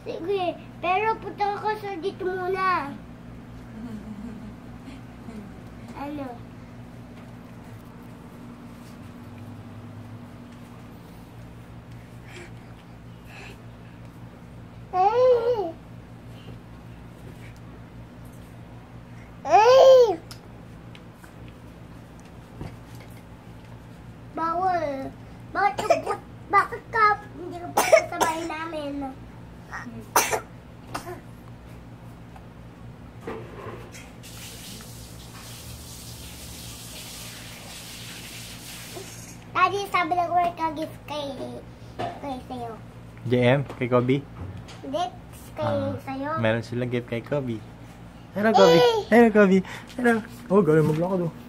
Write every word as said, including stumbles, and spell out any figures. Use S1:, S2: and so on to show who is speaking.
S1: Sige, pero punta ka sa dito muna. Ano? Ay! Ay! Bawal. Bakit ka, bakit ka, hindi ka pa sa bahay namin? Daddy, sabi ng work ka gift kay, kay sa'yo.
S2: J M, kay Kobe?
S1: Hindi, kay
S2: Ah,
S1: sa'yo.
S2: Meron silang gift kay Kobe. Hello, Kobe. Hello, Kobe. Hello. Oh, galing maglakad oh.